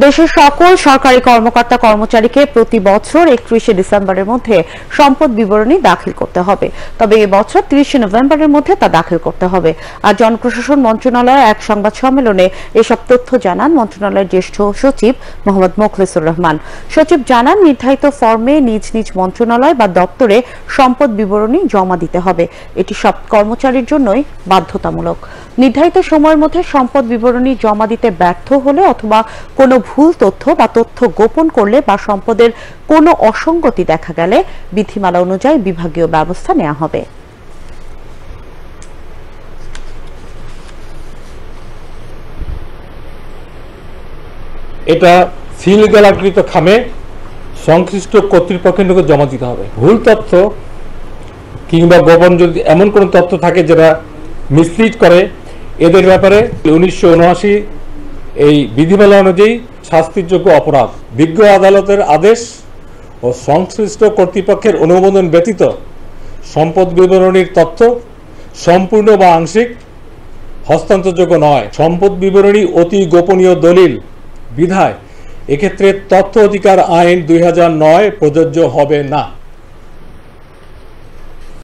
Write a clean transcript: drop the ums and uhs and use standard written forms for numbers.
দেশের সকল সরকারি কর্মকর্তা কর্মচারীকে প্রতি বছর 31 ডিসেম্বরের মধ্যে সম্পদ বিবরণী দাখিল করতে হবে। তবে এবছর 30 নভেম্বরের মধ্যে তা দাখিল করতে হবে। আর জনপ্রশাসন মন্ত্রণালয়ের এক সংবাদ সম্মেলনে এসব তথ্য জানান মন্ত্রণালয়ের জ্যেষ্ঠ সচিব মোহাম্মদ মোখলেসুর রহমান। সচিব জানান, নির্ধারিত ফর্মে নিজ নিজ মন্ত্রণালয় বা দপ্তরে সম্পদ বিবরণী জমা দিতে হবে। এটি সব কর্মচারীর জন্যই বাধ্যতামূলক। নির্ধারিত সময়ের মধ্যে সম্পদ বিবরণী জমা দিতে ব্যর্থ হলে অথবা কোনো ভুল তথ্য বা তথ্য গোপন করলে বা সম্পদের কোনো অসঙ্গতি দেখা গেলে বিধিমালা অনুযায়ী বিভাগীয় ব্যবস্থা নেওয়া হবে। এটা সিল গেলাকৃত খামে সংশ্লিষ্ট কর্তৃপক্ষের নিকট জমা দিতে হবে। ভুল তথ্য কিংবা গোপন যদি এমন কোনো তথ্য থাকে যেটা মিসলিড করে, এদের ব্যাপারে 1979 এই বিধিমালা অনুযায়ী শাস্তিযোগ্য অপরাধ। বিজ্ঞ আদালতের আদেশ ও সংশ্লিষ্ট কর্তৃপক্ষের অনুমোদন ব্যতীত সম্পদ বিবরণীর তথ্য সম্পূর্ণ বা আংশিক হস্তান্তরযোগ্য নয়। সম্পদ বিবরণী অতি গোপনীয় দলিল বিধায় এক্ষেত্রে তথ্য অধিকার আইন 2009 প্রযোজ্য হবে না।